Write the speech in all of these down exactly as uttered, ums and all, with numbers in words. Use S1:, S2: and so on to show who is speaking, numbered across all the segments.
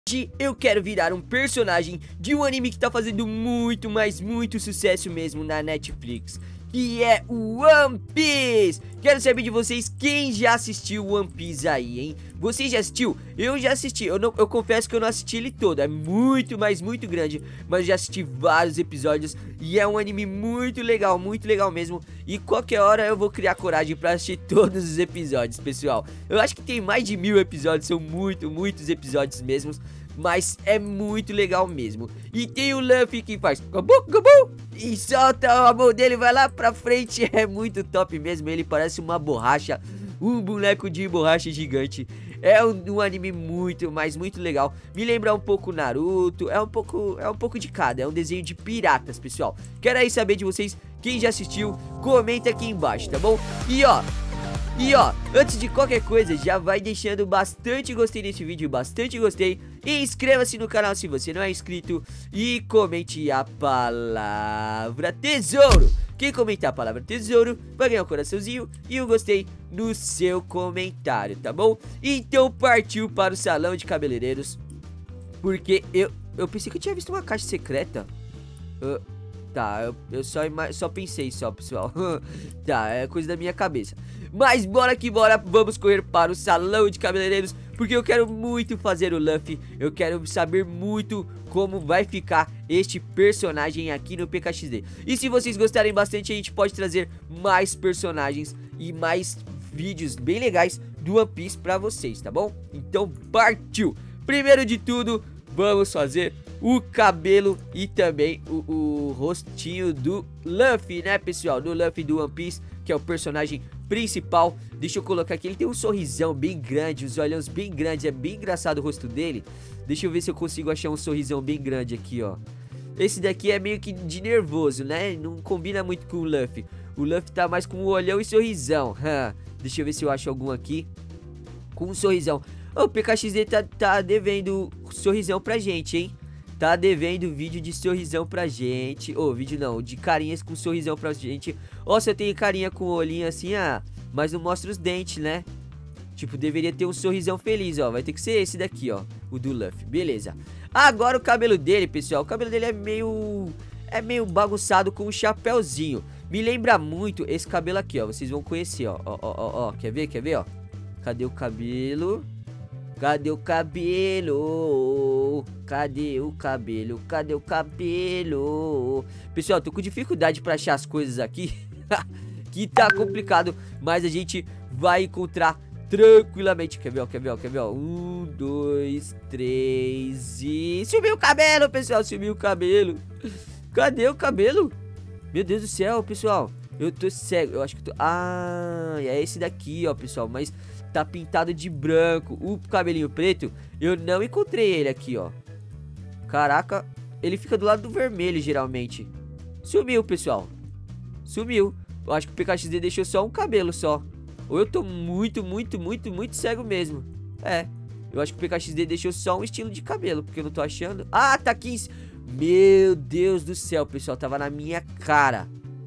S1: Hoje eu quero virar um personagem de um anime que tá fazendo muito, mas muito sucesso mesmo na Netflix, que é o One Piece. Quero saber de vocês quem já assistiu One Piece aí, hein? Você já assistiu? Eu já assisti, eu, não, eu confesso que eu não assisti ele todo, é muito, mas muito grande, mas já assisti vários episódios e é um anime muito legal, muito legal mesmo. E qualquer hora eu vou criar coragem pra assistir todos os episódios, pessoal. Eu acho que tem mais de mil episódios, são muito, muitos episódios mesmo, mas é muito legal mesmo. E tem o Luffy que faz gabu, gabu, e solta a mão dele, vai lá pra frente. É muito top mesmo, ele parece uma borracha, um boneco de borracha gigante. É um, um anime muito, mas muito legal. Me lembra um pouco Naruto, é um pouco, é um pouco de cada. É um desenho de piratas, pessoal. Quero aí saber de vocês, quem já assistiu, comenta aqui embaixo, tá bom? E ó, E ó, antes de qualquer coisa, já vai deixando bastante gostei nesse vídeo, bastante gostei. E inscreva-se no canal se você não é inscrito. E comente a palavra tesouro. Quem comentar a palavra tesouro vai ganhar um coraçãozinho e um gostei no seu comentário, tá bom? Então partiu para o salão de cabeleireiros. Porque eu, eu pensei que eu tinha visto uma caixa secreta. uh, Tá, eu, eu só, só pensei só, pessoal. Tá, é coisa da minha cabeça. Mas bora que bora, vamos correr para o salão de cabeleireiros, porque eu quero muito fazer o Luffy. Eu quero saber muito como vai ficar este personagem aqui no P K X D. E se vocês gostarem bastante, a gente pode trazer mais personagens e mais vídeos bem legais do One Piece pra vocês, tá bom? Então partiu! Primeiro de tudo, vamos fazer o cabelo e também o, o rostinho do Luffy, né, pessoal? Do Luffy do One Piece, que é o personagem principal. Deixa eu colocar aqui, ele tem um sorrisão bem grande, os olhos bem grandes, é bem engraçado o rosto dele. Deixa eu ver se eu consigo achar um sorrisão bem grande aqui, ó. Esse daqui é meio que de nervoso, né? Não combina muito com o Luffy. O Luffy tá mais com o olhão e sorrisão. Deixa eu ver se eu acho algum aqui com um sorrisão. O P K X D tá, tá devendo sorrisão pra gente, hein? Tá devendo vídeo de sorrisão pra gente. Ô, oh, vídeo não, de carinhas com sorrisão pra gente. Ó, se eu tenho carinha com o olhinho assim, ah, mas não mostra os dentes, né? Tipo, deveria ter um sorrisão feliz, ó. Vai ter que ser esse daqui, ó, o do Luffy, beleza. Agora o cabelo dele, pessoal, o cabelo dele é meio... É meio bagunçado com um chapéuzinho. Me lembra muito esse cabelo aqui, ó. Vocês vão conhecer, ó, ó, ó, ó, ó. Quer ver, quer ver, ó? Cadê o cabelo? Cadê o cabelo? Cadê o cabelo? Cadê o cabelo? Pessoal, tô com dificuldade pra achar as coisas aqui. Que tá complicado, mas a gente vai encontrar tranquilamente. Quer ver, ó, quer ver, ó, quer ver, ó. Um, dois, três e... Sumiu o cabelo, pessoal, sumiu o cabelo. Cadê o cabelo? Meu Deus do céu, pessoal. Eu tô cego, eu acho que tô... Ah, é esse daqui, ó, pessoal, mas... Tá pintado de branco. O cabelinho preto, eu não encontrei ele aqui, ó. Caraca, ele fica do lado do vermelho, geralmente. Sumiu, pessoal. Sumiu. Eu acho que o P K X D deixou só um cabelo só. Ou eu tô muito, muito, muito, muito cego mesmo. É, eu acho que o P K X D deixou só um estilo de cabelo, porque eu não tô achando. Ah, tá aqui. Meu Deus do céu, pessoal, tava na minha cara.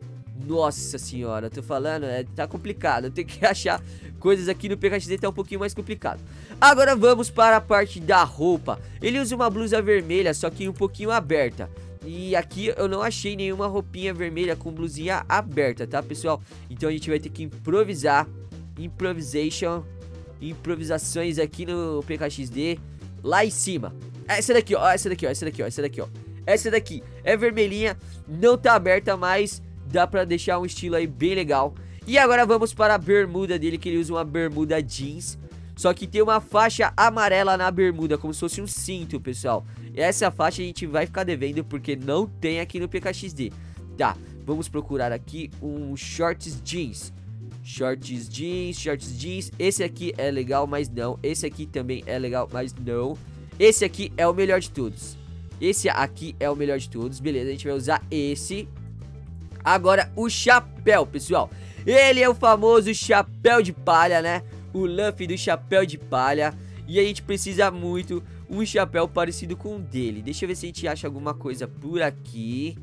S1: Nossa senhora, eu tô falando, é, tá complicado. Eu tenho que achar coisas aqui no P K X D, tá um pouquinho mais complicado. Agora vamos para a parte da roupa. Ele usa uma blusa vermelha, só que um pouquinho aberta. E aqui eu não achei nenhuma roupinha vermelha com blusinha aberta, tá, pessoal? Então a gente vai ter que improvisar. Improvisation. Improvisações aqui no P K X D. Lá em cima. Essa daqui, ó, essa daqui, ó, essa daqui, ó, essa daqui, ó. Essa daqui é vermelhinha, não tá aberta, mas dá pra deixar um estilo aí bem legal. E agora vamos para a bermuda dele, que ele usa uma bermuda jeans. Só que tem uma faixa amarela na bermuda, como se fosse um cinto, pessoal. E essa faixa a gente vai ficar devendo, porque não tem aqui no P K X D. Tá, vamos procurar aqui um shorts jeans. Shorts jeans, shorts jeans. Esse aqui é legal, mas não. Esse aqui também é legal, mas não. Esse aqui é o melhor de todos. Esse aqui é o melhor de todos. Beleza, a gente vai usar esse. Agora o chapéu, pessoal. Ele é o famoso chapéu de palha, né? O Luffy do chapéu de palha. E a gente precisa muito um chapéu parecido com o dele. Deixa eu ver se a gente acha alguma coisa por aqui.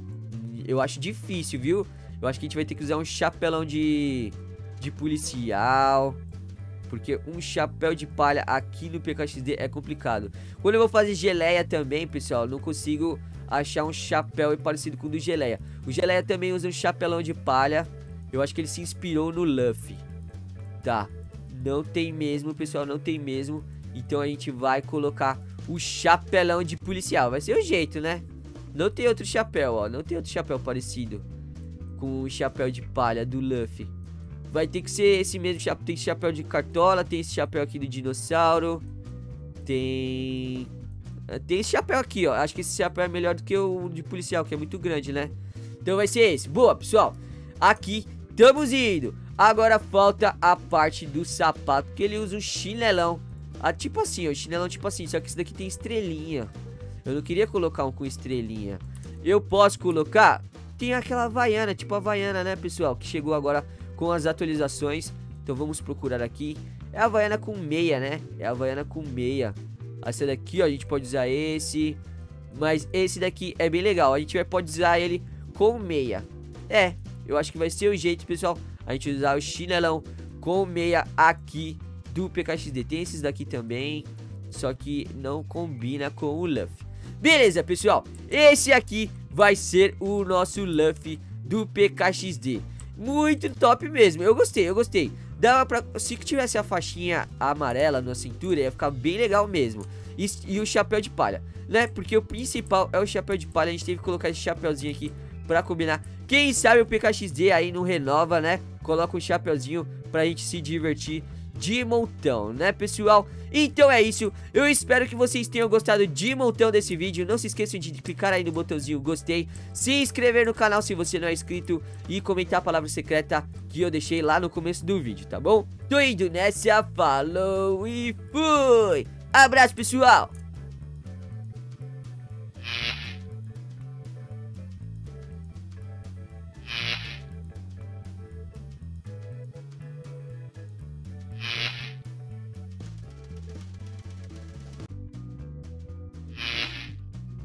S1: Eu acho difícil, viu? Eu acho que a gente vai ter que usar um chapelão de, de policial. porque um chapéu de palha aqui no P K X D é complicado. Quando eu vou fazer geleia também, pessoal, não consigo achar um chapéu parecido com o do Geleia. O Geleia também usa um chapelão de palha. Eu acho que ele se inspirou no Luffy. Tá, não tem mesmo, pessoal, não tem mesmo. Então a gente vai colocar o chapelão de policial. Vai ser o jeito, né? Não tem outro chapéu, ó. Não tem outro chapéu parecido com o chapéu de palha do Luffy. Vai ter que ser esse mesmo chapéu. Tem esse chapéu de cartola, tem esse chapéu aqui do dinossauro. Tem... Tem esse chapéu aqui, ó. Acho que esse chapéu é melhor do que o de policial, que é muito grande, né? Então vai ser esse. Boa, pessoal. Aqui, estamos indo. Agora falta a parte do sapato, que ele usa um chinelão. Ah, tipo assim, ó. Chinelão tipo assim. Só que esse daqui tem estrelinha. Eu não queria colocar um com estrelinha. Eu posso colocar... Tem aquela Havaiana, tipo a Havaiana, né, pessoal? Que chegou agora com as atualizações. Então vamos procurar aqui. É a Havaiana com meia, né? É a Havaiana com meia. Essa daqui, ó, a gente pode usar esse. Mas esse daqui é bem legal. A gente vai pode usar ele com meia. É, eu acho que vai ser o jeito, pessoal. A gente usar o chinelão com meia aqui do P K X D. Tem esses daqui também, só que não combina com o Luffy. Beleza, pessoal. Esse aqui vai ser o nosso Luffy do P K X D. Muito top mesmo. Eu gostei, eu gostei. Dava pra... Se tivesse a faixinha amarela na cintura, ia ficar bem legal mesmo. E, e o chapéu de palha, né? Porque o principal é o chapéu de palha. A gente teve que colocar esse chapéuzinho aqui pra combinar. Quem sabe o P K X D aí não renova, né? Coloca um chapéuzinho pra gente se divertir de montão, né, pessoal? Então é isso. Eu espero que vocês tenham gostado de montão desse vídeo. Não se esqueçam de clicar aí no botãozinho gostei, se inscrever no canal se você não é inscrito e comentar a palavra secreta que eu deixei lá no começo do vídeo, tá bom? Tô indo nessa, falou e fui! Abraço, pessoal!